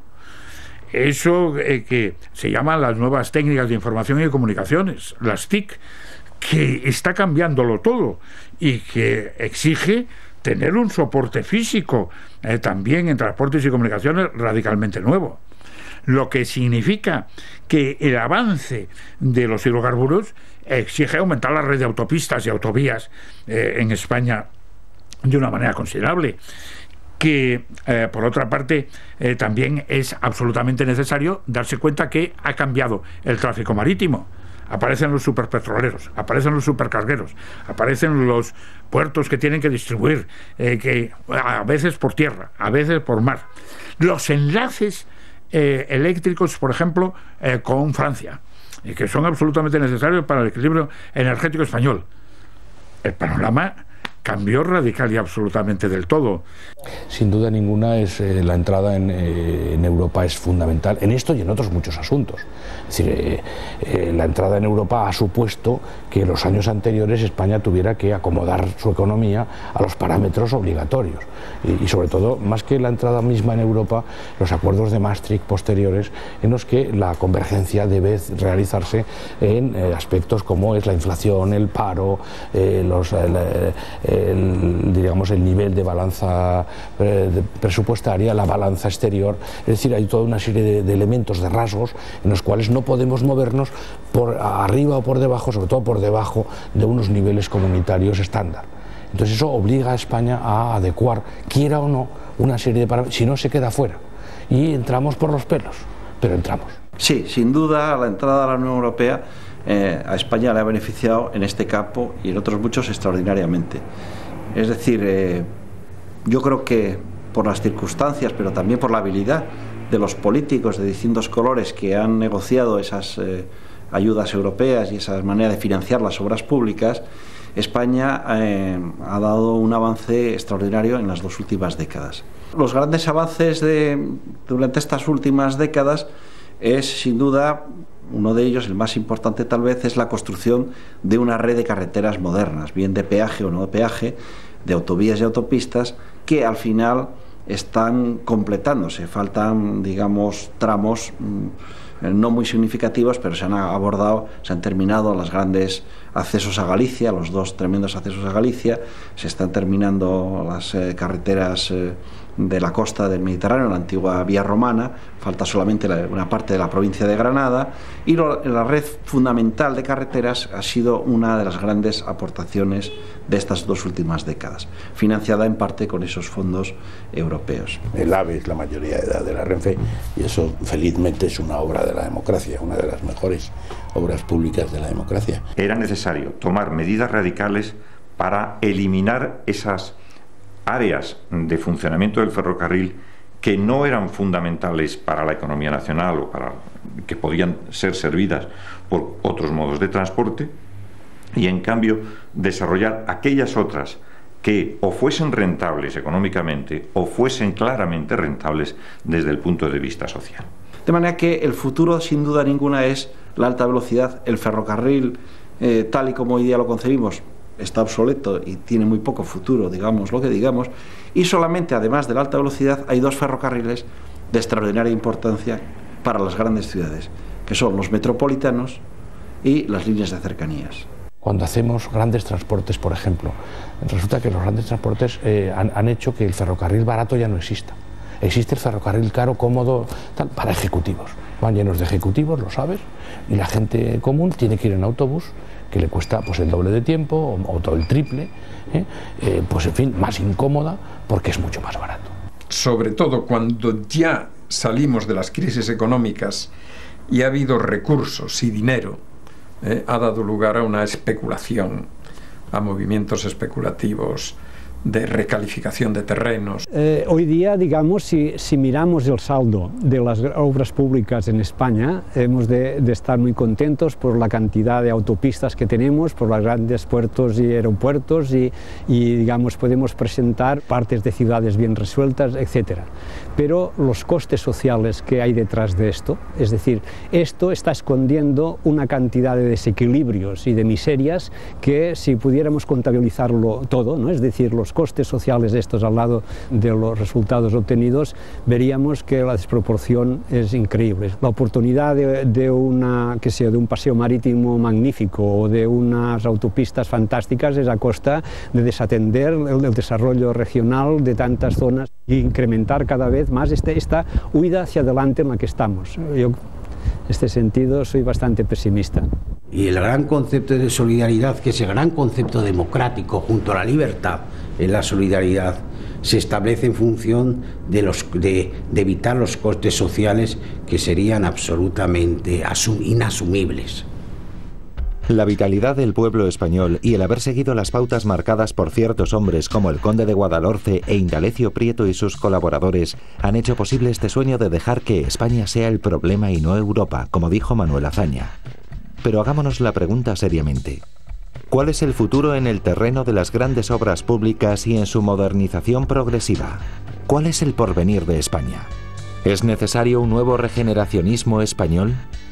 eso eh, que se llaman las nuevas técnicas de información y comunicaciones, las T I C, que está cambiándolo todo y que exige tener un soporte físico eh, también en transportes y comunicaciones radicalmente nuevo. Lo que significa que el avance de los hidrocarburos exige aumentar la red de autopistas y autovías eh, en España de una manera considerable. Que eh, por otra parte eh, también es absolutamente necesario darse cuenta que ha cambiado el tráfico marítimo. Aparecen los superpetroleros, aparecen los supercargueros, aparecen los puertos que tienen que distribuir, eh, que a veces por tierra, a veces por mar. Los enlaces eh, eléctricos, por ejemplo, eh, con Francia, eh, que son absolutamente necesarios para el equilibrio energético español. El panorama cambió radical y absolutamente del todo. Sin duda ninguna es eh, la entrada en, eh, en Europa es fundamental en esto y en otros muchos asuntos. Es decir, eh, eh, la entrada en Europa ha supuesto que en los años anteriores España tuviera que acomodar su economía a los parámetros obligatorios y, y sobre todo, más que la entrada misma en Europa, los acuerdos de Maastricht posteriores en los que la convergencia debe realizarse en eh, aspectos como es la inflación, el paro, eh, los el, el, digamos, el nivel de balanza eh, de presupuestaria, la balanza exterior. Es decir, hay toda una serie de, de elementos, de rasgos en los cuales no podemos movernos por arriba o por debajo, sobre todo por debajo de unos niveles comunitarios estándar. Entonces eso obliga a España a adecuar, quiera o no, una serie de parámetros, si no se queda fuera. Y entramos por los pelos, pero entramos. Sí, sin duda la entrada a la Unión Europea eh, a España le ha beneficiado en este campo y en otros muchos extraordinariamente. Es decir, eh, yo creo que por las circunstancias, pero también por la habilidad de los políticos de distintos colores que han negociado esas eh, ayudas europeas y esa manera de financiar las obras públicas, España eh, ha dado un avance extraordinario en las dos últimas décadas. Los grandes avances de, durante estas últimas décadas es, sin duda, uno de ellos, el más importante tal vez, es la construcción de una red de carreteras modernas, bien de peaje o no de peaje, de autovías y autopistas, que al final están completándose. Faltan, digamos, tramos mmm, no muy significativos, pero se han abordado, se han terminado los grandes accesos a Galicia, los dos tremendos accesos a Galicia, se están terminando las eh, carreteras eh, de la costa del Mediterráneo, la antigua vía romana, falta solamente la, una parte de la provincia de Granada, y lo, la red fundamental de carreteras ha sido una de las grandes aportaciones de estas dos últimas décadas, financiada en parte con esos fondos europeos. El AVE es la mayoría de edad de la Renfe y eso felizmente es una obra de la democracia, una de las mejores obras públicas de la democracia. Era necesario tomar medidas radicales para eliminar esas áreas de funcionamiento del ferrocarril que no eran fundamentales para la economía nacional o para que podían ser servidas por otros modos de transporte, y en cambio desarrollar aquellas otras que o fuesen rentables económicamente o fuesen claramente rentables desde el punto de vista social. De manera que el futuro, sin duda ninguna, es la alta velocidad. El ferrocarril, eh, tal y como hoy día lo concebimos, está obsoleto y tiene muy poco futuro, digamos lo que digamos, y solamente, además de la alta velocidad, hay dos ferrocarriles de extraordinaria importancia para las grandes ciudades, que son los metropolitanos y las líneas de cercanías. cuando hacemos grandes transportes, por ejemplo. Resulta que los grandes transportes eh, han, han hecho que el ferrocarril barato ya no exista. Existe el ferrocarril caro, cómodo, tal, para ejecutivos. Van llenos de ejecutivos, lo sabes, y la gente común tiene que ir en autobús, que le cuesta pues el doble de tiempo o, o todo el triple, ¿eh? Eh, pues en fin, más incómoda porque es mucho más barato. Sobre todo cuando ya salimos de las crisis económicas y ha habido recursos y dinero, eh, ha dado lugar a una especulación, a movimientos especulativos de recalificación de terrenos. Eh, hoy día, digamos, si, si miramos el saldo de las obras públicas en España, hemos de, de estar muy contentos por la cantidad de autopistas que tenemos, por los grandes puertos y aeropuertos y, y digamos, podemos presentar partes de ciudades bien resueltas, etcétera. Pero los costes sociales que hay detrás de esto, es decir, esto está escondiendo una cantidad de desequilibrios y de miserias que si pudiéramos contabilizarlo todo, ¿no? Es decir, los costes sociales estos al lado de los resultados obtenidos, veríamos que la desproporción es increíble. La oportunidad de, de, una, que sea, de un paseo marítimo magnífico o de unas autopistas fantásticas es a costa de desatender el, el desarrollo regional de tantas zonas e incrementar cada vez más este, esta huida hacia adelante en la que estamos. Yo, en este sentido, soy bastante pesimista. Y el gran concepto de solidaridad, que es el gran concepto democrático junto a la libertad, en la solidaridad, se establece en función de, los, de, de evitar los costes sociales que serían absolutamente asum, inasumibles. La vitalidad del pueblo español y el haber seguido las pautas marcadas por ciertos hombres como el conde de Guadalhorce e Indalecio Prieto y sus colaboradores han hecho posible este sueño de dejar que España sea el problema y no Europa, como dijo Manuel Azaña. Pero hagámonos la pregunta seriamente. ¿Cuál es el futuro en el terreno de las grandes obras públicas y en su modernización progresiva? ¿Cuál es el porvenir de España? ¿Es necesario un nuevo regeneracionismo español?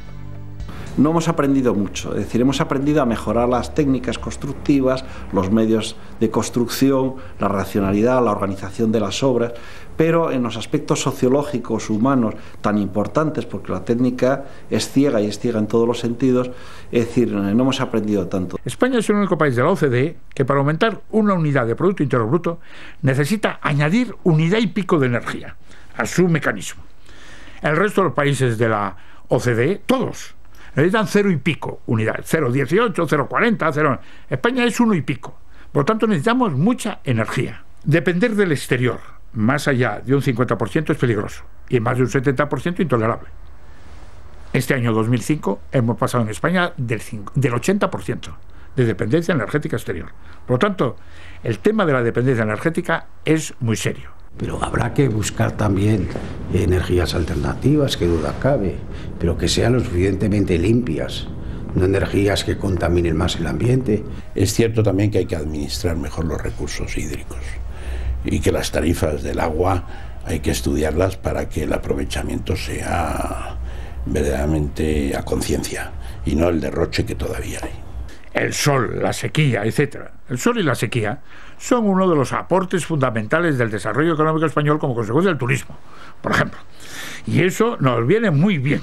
No hemos aprendido mucho, es decir, hemos aprendido a mejorar las técnicas constructivas, los medios de construcción, la racionalidad, la organización de las obras, pero en los aspectos sociológicos, humanos, tan importantes, porque la técnica es ciega y es ciega en todos los sentidos, es decir, no hemos aprendido tanto. España es el único país de la O C D E que para aumentar una unidad de Producto Interior Bruto necesita añadir unidad y pico de energía a su mecanismo. El resto de los países de la O C D E, todos, necesitan cero y pico unidades, cero coma dieciocho, cero coma cuarenta, cero... España es uno y pico. Por lo tanto, necesitamos mucha energía. Depender del exterior, más allá de un cincuenta por ciento, es peligroso. Y más de un setenta por ciento, intolerable. Este año dos mil cinco hemos pasado en España del, del ochenta por ciento de dependencia energética exterior. Por lo tanto, el tema de la dependencia energética es muy serio. Pero habrá que buscar también energías alternativas, que duda cabe, pero que sean lo suficientemente limpias, no energías que contaminen más el ambiente. Es cierto también que hay que administrar mejor los recursos hídricos y que las tarifas del agua hay que estudiarlas para que el aprovechamiento sea verdaderamente a conciencia y no el derroche que todavía hay. El sol, la sequía, etcétera. El sol y la sequía son uno de los aportes fundamentales del desarrollo económico español como consecuencia del turismo, por ejemplo. Y eso nos viene muy bien.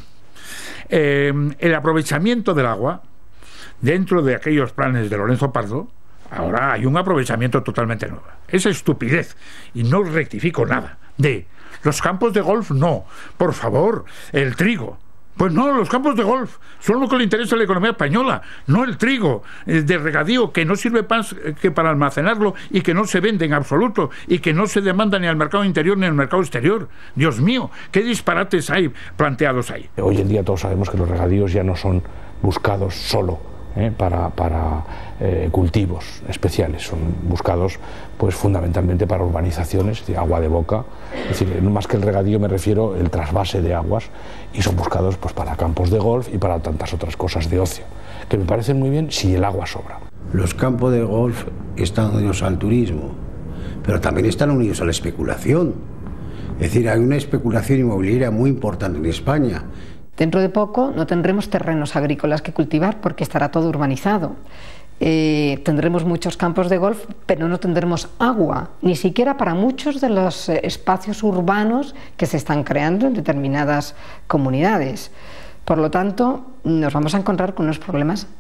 Eh, el aprovechamiento del agua, dentro de aquellos planes de Lorenzo Pardo, ahora hay un aprovechamiento totalmente nuevo. Es estupidez, y no rectifico nada, de los campos de golf, no. Por favor, el trigo. Pues no, los campos de golf son lo que le interesa a la economía española, no el trigo de regadío, que no sirve más que para almacenarlo y que no se vende en absoluto y que no se demanda ni al mercado interior ni al mercado exterior. Dios mío, qué disparates hay planteados ahí. Hoy en día todos sabemos que los regadíos ya no son buscados solo ¿eh? para, para eh, cultivos especiales, son buscados pues fundamentalmente para urbanizaciones, es decir, agua de boca, es decir, más que el regadío me refiero el trasvase de aguas, y son buscados pues para campos de golf y para tantas otras cosas de ocio, que me parecen muy bien si el agua sobra. Los campos de golf están unidos al turismo, pero también están unidos a la especulación. Es decir, hay una especulación inmobiliaria muy importante en España. Dentro de poco no tendremos terrenos agrícolas que cultivar porque estará todo urbanizado. Eh, tendremos muchos campos de golf, pero no tendremos agua, ni siquiera para muchos de los eh, espacios urbanos que se están creando en determinadas comunidades. Por lo tanto, nos vamos a encontrar con unos problemas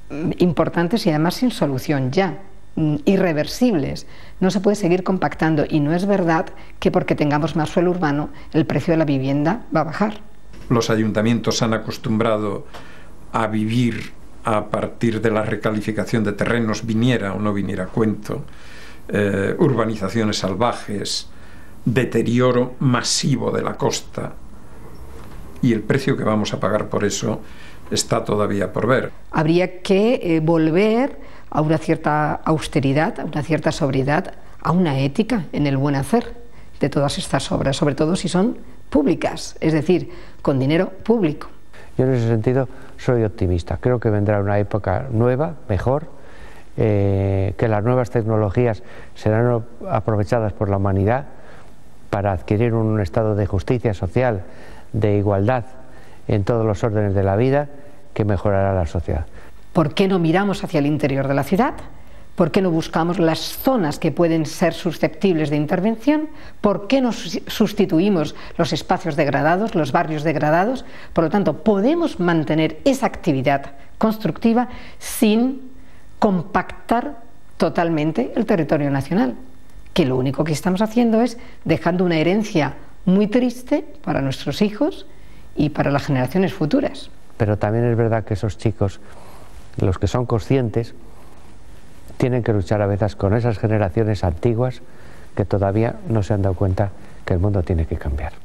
importantes y además sin solución ya, irreversibles. No se puede seguir compactando y no es verdad que porque tengamos más suelo urbano el precio de la vivienda va a bajar. Los ayuntamientos se han acostumbrado a vivir a partir de la recalificación de terrenos, viniera o no viniera a cuento, eh, urbanizaciones salvajes, deterioro masivo de la costa, y el precio que vamos a pagar por eso está todavía por ver. Habría que eh, volver a una cierta austeridad, a una cierta sobriedad, a una ética en el buen hacer de todas estas obras, sobre todo si son públicas, es decir, con dinero público. Yo en ese sentido soy optimista, creo que vendrá una época nueva, mejor, eh, que las nuevas tecnologías serán aprovechadas por la humanidad para adquirir un estado de justicia social, de igualdad en todos los órdenes de la vida, que mejorará la sociedad. ¿Por qué no miramos hacia el interior de la ciudad? ¿Por qué no buscamos las zonas que pueden ser susceptibles de intervención? ¿Por qué no sustituimos los espacios degradados, los barrios degradados? Por lo tanto, podemos mantener esa actividad constructiva sin compactar totalmente el territorio nacional, que lo único que estamos haciendo es dejando una herencia muy triste para nuestros hijos y para las generaciones futuras. Pero también es verdad que esos chicos, los que son conscientes, tienen que luchar a veces con esas generaciones antiguas que todavía no se han dado cuenta que el mundo tiene que cambiar.